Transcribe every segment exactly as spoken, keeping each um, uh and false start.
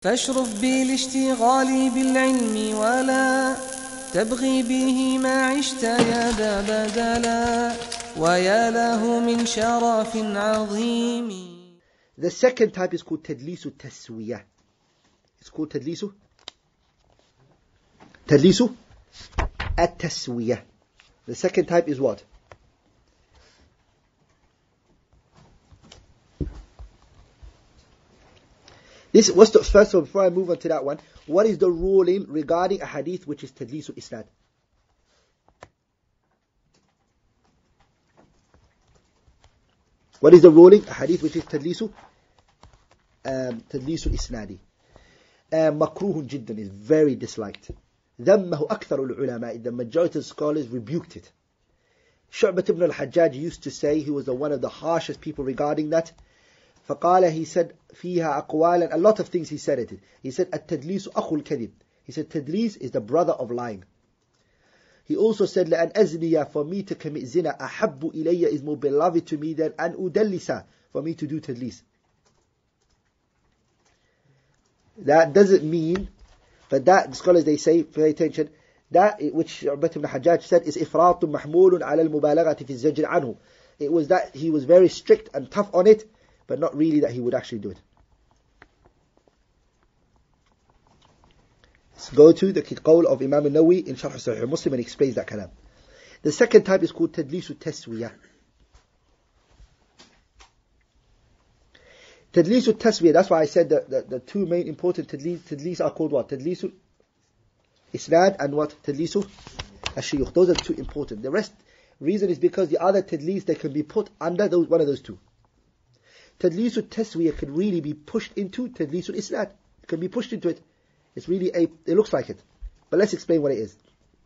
فاشرف بالاشتغال بالعلم ولا تبغي به ما عشت يا ذا بدلا ويا له من شرف عظيم. The second type is called تدليس التسوية. It's called تدليس تدليس التسوية. The second type is what? This, what's the, first of all, before I move on to that one, what is the ruling regarding a hadith which is تدليس الإسناد? What is the ruling? A hadith which is تدليس um, تدليس الإسناد. Um, مكروه جدا, is very disliked. ذمه أكثر العلماء. The majority of scholars rebuked it. Shu'bat ibn al-Hajjaj used to say, he was the, one of the harshest people regarding that. فقال, he said, فيها أقوالا, a lot of things he said it. He said, التدليس أخو الكذب. He said, Tadlis is the brother of lying. He also said, لأن أزني, for me to commit zina, أحب إلي, is more beloved to me than أن أدلس, for me to do Tadlis. That doesn't mean, but that, the scholars they say, pay attention, that which Shu'bat ibn Hajjaj said is إفراط محمول على المبالغة في الزجر عنه. It was that he was very strict and tough on it, but not really that he would actually do it. Let's go to the qawl of Imam al-Nawawi in Sharh Sahih Muslim and explains that kalam. The second type is called تدليس التسوية. تدليس التسوية, that's why I said that the, the two main important tadlis, tadlis are called what? تدليس الإسناد and what? تدليس الشيوخ. Those are the two important. The rest, reason is because the other tadlis, they can be put under those, one of those two. تدليس التسوية can really be pushed into تدليس الإسناد. It can be pushed into it. It's really a, it looks like it. But let's explain what it is.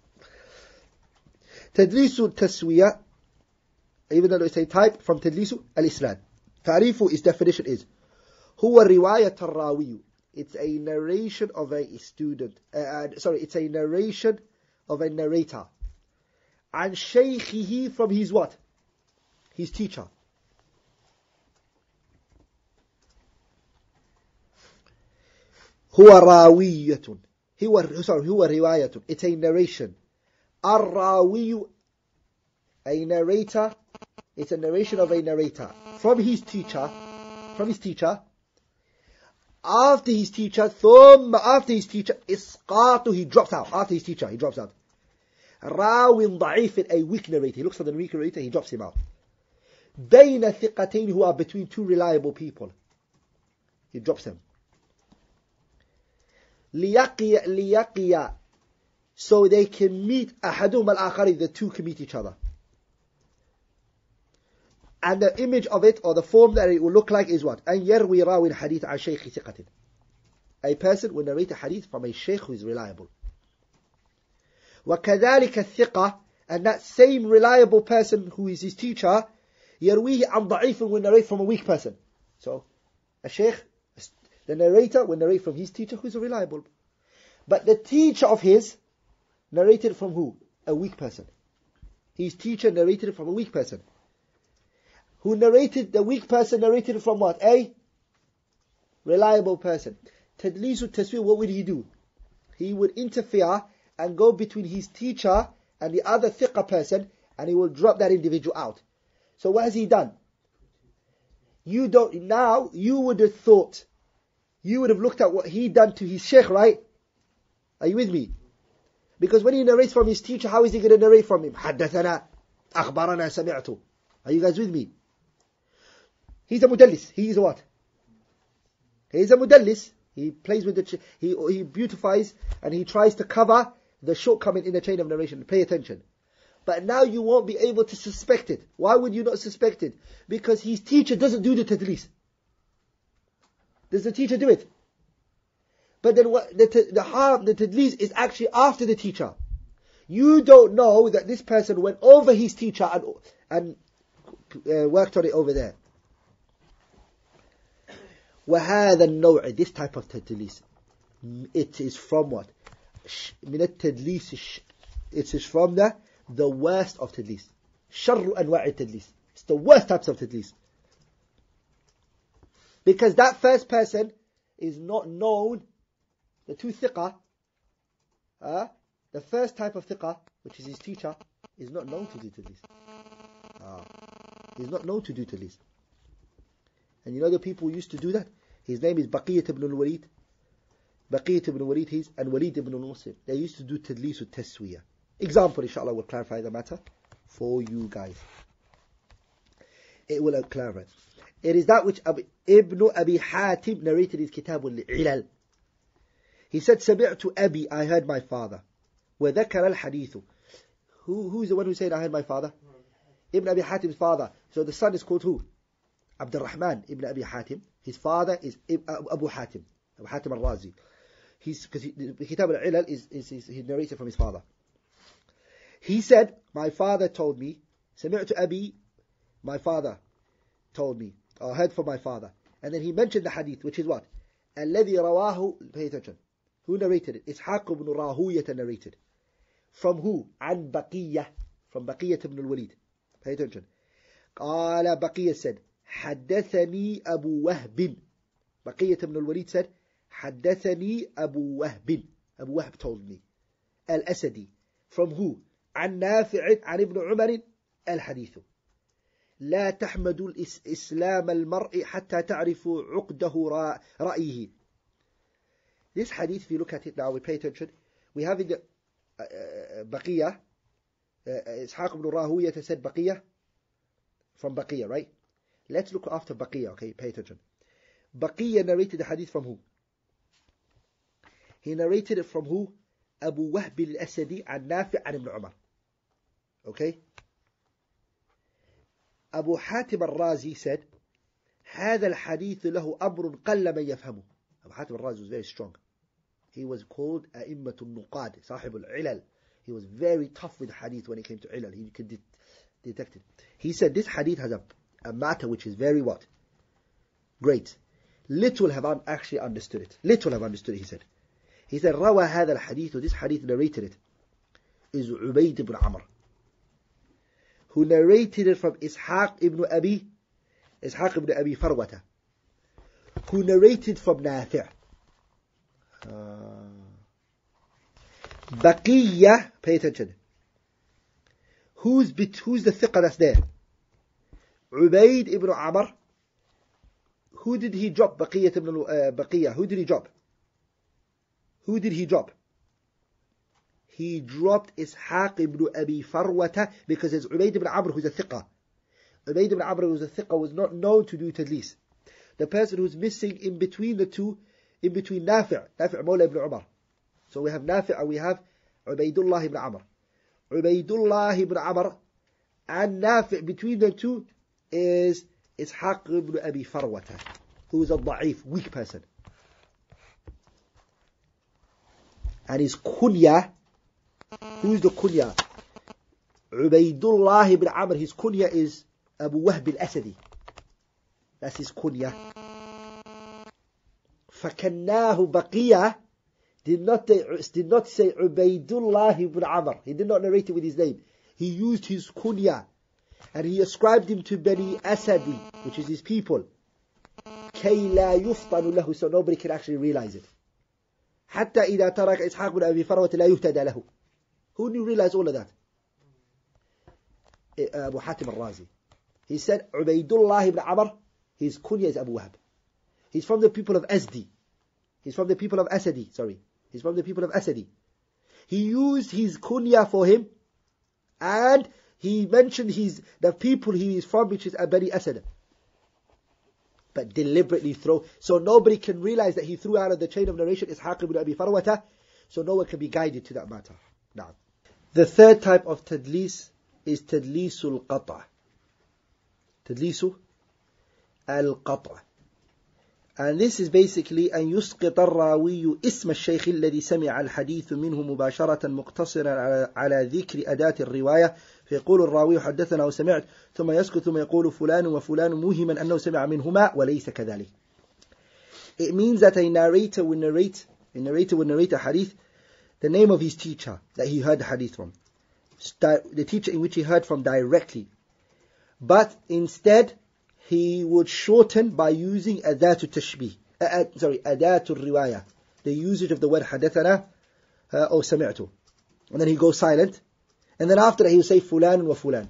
تدليس التسوية, even though it's a type from تدليس الإسناد. تعريفه, its definition is هو رواية الراوي. It's a narration of a student. Uh, sorry, it's a narration of a narrator. عن شيخه, from his what? His teacher. هو راوية. هو, sorry, هو رواية. It's a narration. الراوي, a narrator. It's a narration of a narrator from his teacher. From his teacher. After his teacher, ثم after his teacher, إسقاط, he drops out. After his teacher, he drops out. راو ضعيف, a weak narrator. He looks for the weak narrator, he drops him out. بين ثقتين, who are between two reliable people, he drops them. ليقي ليقي, so they can meet أحدهما الآخر, the two can meet each other. And the image of it, or the form that it will look like, is what? أن يروي راوي الحديث عن شيخ ثقة. A person will narrate a hadith from a sheikh who is reliable. وكذلك الثقة, and that same reliable person who is his teacher, يرويه عن ضعيف, will narrate from a weak person. So, a sheikh, the narrator will narrate from his teacher who is reliable. But the teacher of his narrated from who? A weak person. His teacher narrated from a weak person. Who narrated, the weak person narrated from what? A reliable person. Tadlisu taswir, what would he do? He would interfere and go between his teacher and the other thiqa person, and he will drop that individual out. So what has he done? You don't, now you would have thought, you would have looked at what he done to his sheikh, right? Are you with me? Because when he narrates from his teacher, how is he going to narrate from him? حدثنا أخبرنا سمعت. Are you guys with me? He's a mudallis. He is a what? He is a mudallis. He plays with the, ch- he, he beautifies and he tries to cover the shortcoming in the chain of narration. Pay attention. But now you won't be able to suspect it. Why would you not suspect it? Because his teacher doesn't do the tadlis. Does the teacher do it? But then what, the, the harm, the tadlis is actually after the teacher. You don't know that this person went over his teacher and, and uh, worked on it over there. وهذا النوع, this type of tadlis, it is from what? من التدليس, it is from the, the worst of tadlis. شر أنواع التدليس. It's the worst types of tadlis. Because that first person is not known, the two thiqah, uh, the first type of thiqah, which is his teacher, is not known to do tadlis. Ah, he's not known to do tadlis. And you know the people who used to do that? His name is Baqiyat ibn al-Walid. Baqiyat ibn al-Walid, he's, and Walid ibn al-Muslim. They used to do tadlis with taswiyah. Example, inshallah, will clarify the matter for you guys. It will clarify. It is that which Ab- Ibn Abi Hatim narrated his Kitab al-Ilal. He said, سمعت أبي, I heard my father. وذكر الحديث. Who, who is the one who said, I heard my father? Ibn Abi Hatim's father. So the son is called who? Abdul Rahman ibn Abi Hatim. His father is Abu Hatim. Abu Hatim al-Razi. He's, because he, the Kitab al-Ilal is, is, is, he narrated from his father. He said, my father told me, سمعت أبي, my father told me, or heard from my father. And then he mentioned the hadith, which is what? الذي رواه, pay attention. Who narrated it? Ishaq ibn Rahuyah narrated. From who? عن بقية. From بقية ibn al-Walid. Pay attention. قال بقية said, حدثني أبو وهب. بقية ibn al-Walid said, حدثني أبو وهب. Abu Wahb told me. Al-Asadi. From who? عن نافع عن ابن عمر الحديث. لا تحمد الإسلام المرء حتى تعرفوا عقده رأيه. This hadith, if you look at it now, we pay attention. We have in the uh, uh, Baqiyah, uh, Ishaq ibn Rahuyah said Baqiyah, from Baqiyah, right? Let's look after Baqiyah, okay? Pay attention. Baqiyah narrated the hadith from who? He narrated it from who? Abu Wahb al-Asadi an Nafi' an Ibn Umar. Okay? Abu Hatim al-Razi said, هذا الحديث له أمر قل من يفهمه. Abu Hatim al-Razi was very strong. He was called أئمة النقاد, صاحب العلل. He was very tough with hadith when it came to ilal. He could de- detect it. He said this hadith has a, a matter which is very what? Great. Little have un- actually understood it. Little have understood it, he said. He said, روى هذا الحديث, this hadith narrated it, is Ubayd ibn Amr, who narrated it from Ishaq ibn Abi, Ishaq ibn Abi Farwata, who narrated from Nafi'. Uh, Baqiyah, pay attention. Who's, bit, who's the thiqah that's there? Ubayd ibn Amr. Who did he drop? Baqiyah ibn uh, Baqiyah. Who did he drop? Who did he drop? He dropped Ishaq ibn Abi Farwata because it's Ubayd ibn Amr who's a thiqah. Ubayd ibn Amr who's a thiqah was not known to do tadlis. The person who's missing in between the two, in between Nafi', Nafi' Mawla ibn Umar. So we have Nafi' and we have Ubaydullah ibn Amr. Ubaydullah ibn Amr and Nafi' between the two is Ishaq ibn Abi Farwata, who is a da'if, weak person. And his kunya, who's the kunya? Ubaydullah ibn Amr, his kunya is Abu Wahb al-Asadi. That's his kunya. فَكَنَّاهُ بَقِيَةً did not, did not say Ubaydullah ibn Amr. He did not narrate it with his name. He used his kunya. And he ascribed him to Bani Asadi, which is his people. كَيْ لَا يُفْطَنُ لَهُ, so nobody can actually realize it. حتى إذا ترك إسحاق بن أبي فروة لا يهتدى له. Who knew realize all of that? Abu Hatim al-Razi. He said Ubaydullah ibn Amr, his kunya is Abu Wahb. He's from the people of Asdi. He's from the people of Asadi, sorry. He's from the people of Asadi. He used his kunya for him, and he mentioned his the people he is from, which is Bani Asad. But deliberately throw, so nobody can realize that he threw out of the chain of narration Ishaq ibn Abi Farwata, so no one can be guided to that matter. Now, the third type of tadlis is tadlisul qata'. Tadlisu al-qata'. And this is basically أن يسقط الراوي اسم الشيخ الذي سمع الحديث منه مباشرة مقتصرا على, على ذكر أداة الرواية فيقول الراوي حدثنا وسمعت ثم يسكت ثم يقول فلان وفلان موهما أنه سمع منهما وليس كذلك. It means that a narrator will narrate, a narrator will narrate a hadith, the name of his teacher that he heard the hadith from, the teacher in which he heard from directly, but instead he would shorten by using adatu tashbih, uh, uh, sorry, أداة الرواية, the usage of the word حدثنا uh, or سمعت. And then he goes silent. And then after that he will say فلان وفلان.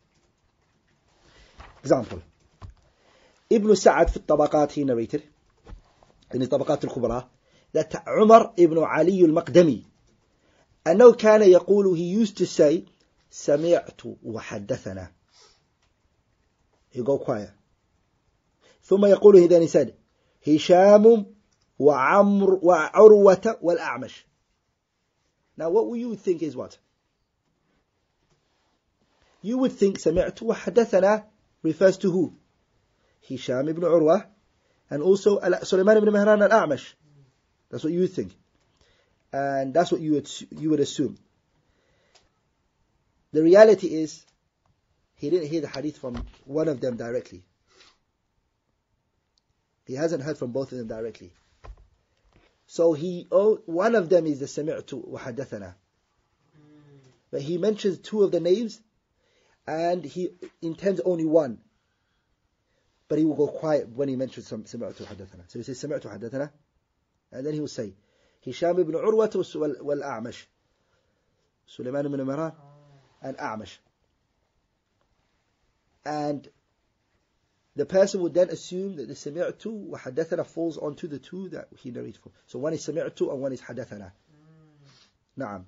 Example. Ibn Sa'ad في الطبقات, he narrated in the طبقات الكبرى that عمر ibn علي المقدمي أنه كان يقول, he used to say سمعت وحدثنا. You go quiet. ثم يقول, he then he said هشام وعمر وعروة والأعمش. Now what you would think is what? You would think سمعت وحدثنا refers to who? Hisham ibn Urwa and also Sulaiman ibn Mihran al-A'mash. That's what you would think. And that's what you would, you would assume. The reality is, he didn't hear the hadith from one of them directly. He hasn't heard from both of them directly. So he, oh, one of them is the Sami'tu wa Haddathana. But he mentions two of the names and he intends only one. But he will go quiet when he mentions some Sami'tu wa Haddathana. So he says Sami'tu wa Haddathana, and then he will say Hisham ibn Urwa wal A'mash, Sulaiman ibn Mihran and A'mash. And the person would then assume that the Sami'tu wa Haddathana falls onto the two that he narrates from. So one is Sami'tu and one is Haddathana. Na'am.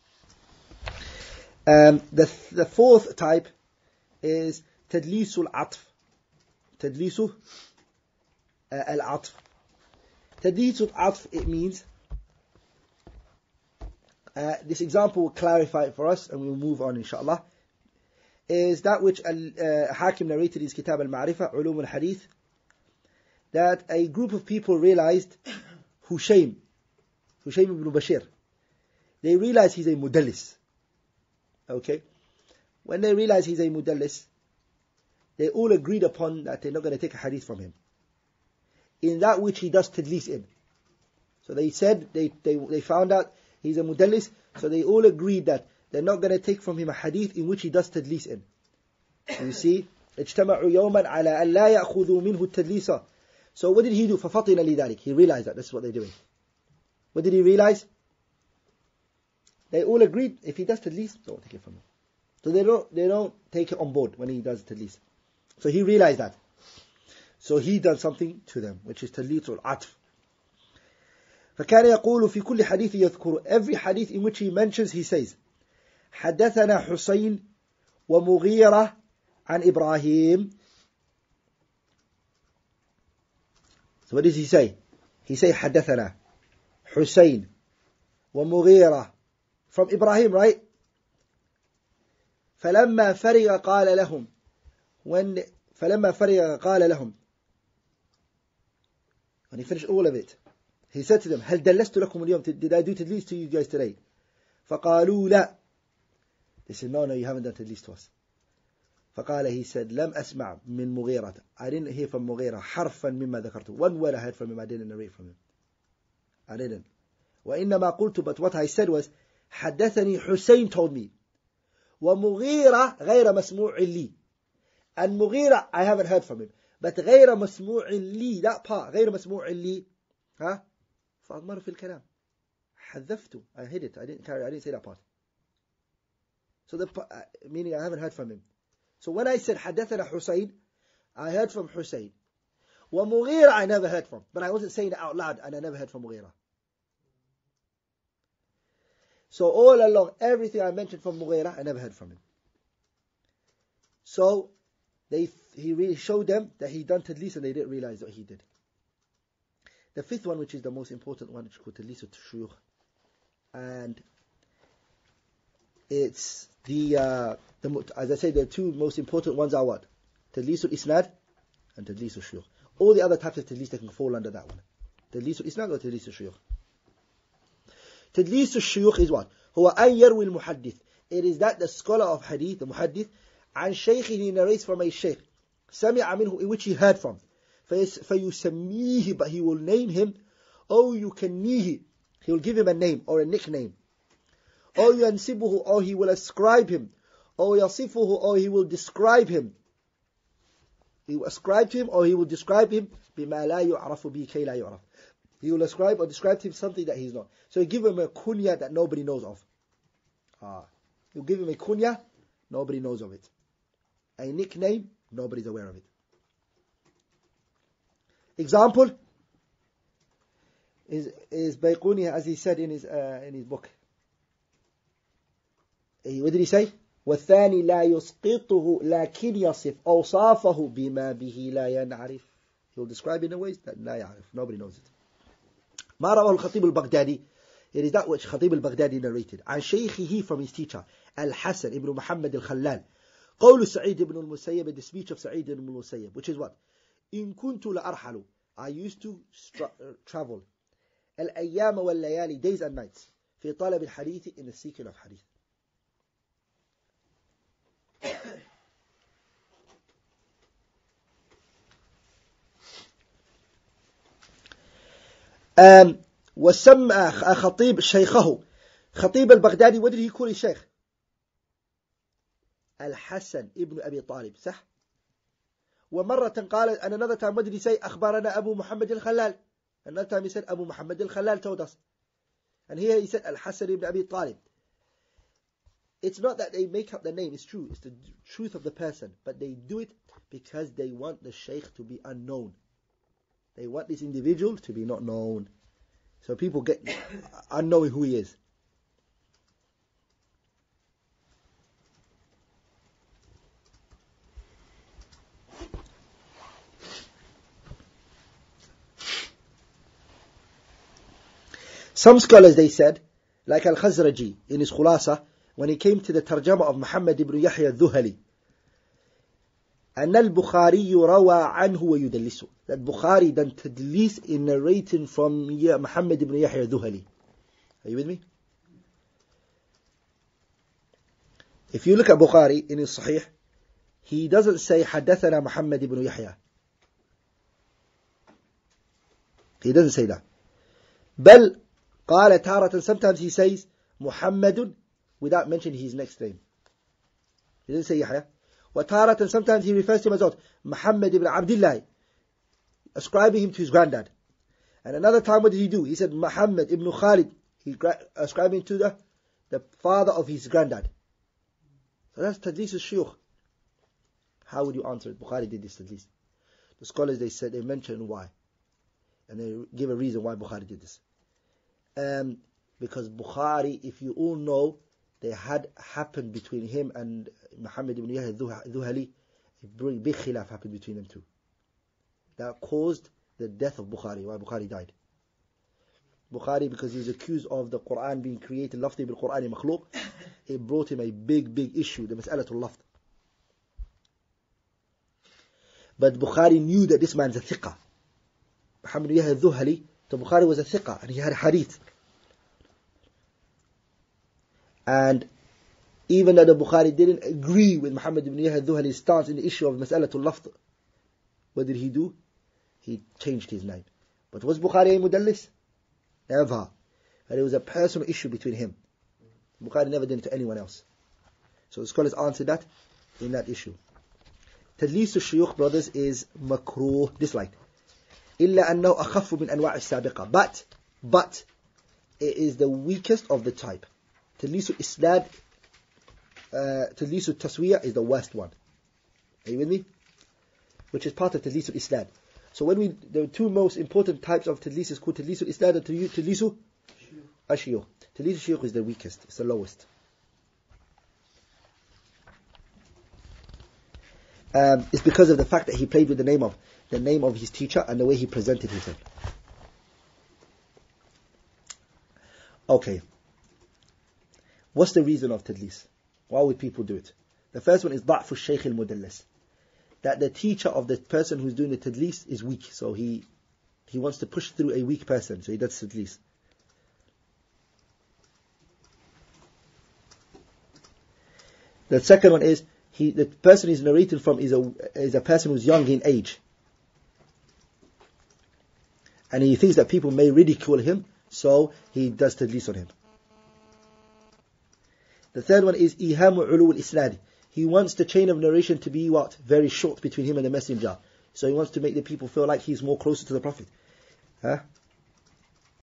Um, the, the fourth type is Tadlisul Atf. Tadlisu uh, Al-Atf. Tadlisul Atf, it means, uh, this example will clarify it for us and we'll move on inshallah, is that which uh, Hakim narrated in his Kitab al-Ma'rifah, Ulum al-Hadith, that a group of people realized Hushaym, Hushaym ibn Bashir, they realized he's a mudallis. Okay? When they realized he's a mudallis, they all agreed upon that they're not going to take a hadith from him, in that which he does tadlis in. So they said, they, they, they found out he's a mudallis, so they all agreed that they're not going to take from him a hadith in which he does tadlis in. You see, اجتمعوا يوما على أن لا يأخذوا منه التدليس. So what did he do? فَفَطِنَ لِذَلِكَ. He realized that that's what they're doing. What did he realize? They all agreed, if he does tadlis, don't take it from him. So they don't, they don't take it on board when he does tadlis. So he realized that. So he done something to them, which is tadlis al-atf. فكان يقول في كل حديث يذكر, every hadith in which he mentions, he says حدثنا حسين ومغيرة عن إبراهيم. So what does he say? He say حدثنا حسين ومغيرة from Ibrahim, right? فلما فرغ قال لهم, when فلما فرغ قال لهم, when he finished all of it, he said to them, هل دلست لكم اليوم? Did I do tadlis to you guys today? فقالوا لا. They said, no, no, you haven't done tadlis to us. فقال, he said, لم أسمع من مغيرة. I didn't hear from مغيرة حرفا مما ذكرته. One word I heard from him, I didn't narrate from him. I didn't. وإنما قلت, but what I said was, حدثني حسين told me. ومغيرة غير مسموع لي. And مغيرة, I haven't heard from him. But غير مسموع لي, that part, غير مسموع لي, ها? فأضمر في الكلام. حذفته. I hid it. I didn't carry, I didn't say that part. So the, uh, meaning I haven't heard from him. So when I said حدثنا حسين, I heard from Hussein. ومغيرة, I never heard from. But I wasn't saying it out loud, and I never heard from Mughira. So all along, everything I mentioned from Mughira, I never heard from him. So they, he really showed them that he done tadlis, and they didn't realize what he did. The fifth one, which is the most important one, which is called tadlis al-shuyukh, and it's the, uh, the as I say, the two most important ones are what? Tadlis al-isnad and tadlis al-shuyukh. All the other types of tadlis, they can fall under that one. Tadlis al-isnad or tadlis al-shuyukh. Tadlis al-shuyukh is what? هو أن يروي المحدث. It is that the scholar of hadith, the muhaddith, عن شيخ, he narrates from a shaykh, سمع منه, in which he heard from. فيسميه, but he will name him, أو يكنيه, he will give him a name or a nickname, أو ينسبه, or he will ascribe him, أو يصفه, or he will describe him. He will ascribe to him, or he will describe him بِمَا لَا يُعْرَفُ بِهِ كَيْ لَا يُعْرَفُ. He will ascribe or describe to him something that he's not. So he give him a kunya that nobody knows of. Ah, you give him a kunya, nobody knows of it. A nickname, nobody's aware of it. Example is is Bayquni, as he said in his uh, in his book. What did he say? والثاني لا يسقطه لكن يصف أوصافه بما به لا ينعرف. He'll describe it in ways that لا يعرف. Nobody knows it. ما رواه الخطيب البغدادي. It is that which Khatib al-Baghdadi narrated. عن شيخه, from his teacher, Al-Hasan ibn Muhammad al-Khallal. قول سعيد ibn al-Musayyib, the speech of Sa'id ibn al-Musayyib, which is what? إن كنت لأرحل. I used to stra- uh, travel. الأيام والليالي, days and nights. في طلب الحديث, in the seeking of hadith. um, وسمى خطيب شيخه خطيب البغدادي. What did he call his sheikh? الحسن ابن أبي طالب, صح؟ ومرة قال, and another time what did he say? أخبرنا أبو محمد الخلال. Another time he said Abu Muhammad al-Khalal told us. And here he said Al-Hasan ibn Abi Talib. It's not that they make up the name, it's true, it's the truth of the person, but they do it because they want the sheikh to be unknown. They want this individual to be not known. So people get unknowing who he is. Some scholars, they said, like Al-Khazraji in his Khulasa, when he came to the tarjama of Muhammad ibn Yahya al-Dhuhali, أن البخاري روى عنه ويدلسه, that Bukhari done tadlis in narrating from Muhammad ibn Yahya al-Dhuhali. Are you with me? If you look at Bukhari in his Sahih, he doesn't say حدثنا Muhammad ibn Yahya. He doesn't say that. بل قال تارة, sometimes he says Muhammadun without mentioning his next name. He doesn't say Yahya. وتارة, sometimes he refers to him as what? Muhammad ibn Abdullah, ascribing him to his granddad. And another time what did he do? He said Muhammad ibn Khalid, he ascribing to the, the father of his granddad. So that's tadlis al-shuyukh. How would you answer it? Bukhari did this tadlis. The scholars, they said, they mention why. And they give a reason why Bukhari did this. Um, because Bukhari, if you all know, they had happened between him and Muhammad ibn Yahya al-Dhuhali, a big khilaf happened between them two. That caused the death of Bukhari, why Bukhari died. Bukhari, because he was accused of the Quran being created, lafzi bil Quran makhluq, it brought him a big, big issue, the mas'alatul lafz. But Bukhari knew that this man's a thiqah. Muhammad ibn Yahya al-Dhuhali, so Bukhari was a thiqah, and he had hadith. And even though the Bukhari didn't agree with Muhammad ibn Yahya al-Dhuhali's stance in the issue of mas'alatul lafz, what did he do? He changed his name. But was Bukhari a mudallis? Never. And it was a personal issue between him. Bukhari never did it to anyone else. So the scholars answered that in that issue. Tadlis al-shuyukh, brothers, is makruh, disliked. إلا أنه أخف من أنواع السابقة. But, but, it is the weakest of the type. Tadlis al-isnad, uh, Tadlis al-taswiyah is the worst one. Are you with me? Which is part of Tadlis al-isnad. So when we, the two most important types of Tadlis is called Tadlis al-isnad and Tadlis al-shuyukh. Tadlis al-shuyukh is the weakest, it's the lowest. Um, it's because of the fact that he played with the name of the name of his teacher and the way he presented himself. Okay. What's the reason of tadlis? Why would people do it? The first one is ضعف الشيخ المدلس. That the teacher of the person who's doing the tadlis is weak, so he he wants to push through a weak person, so he does tadlis. The second one is he the person he's narrating from is a is a person who's young in age. And he thinks that people may ridicule him, so he does tadlis on him. The third one is إيهام علو الإسناد. he wants the chain of narration to be what? Very short between him and the messenger. So he wants to make the people feel like he's more closer to the Prophet. Huh?